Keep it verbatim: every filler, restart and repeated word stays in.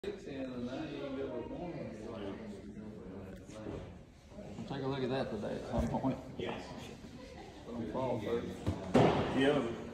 We'll take a look at that today at some point. Yes. Put on fall first. Yeah.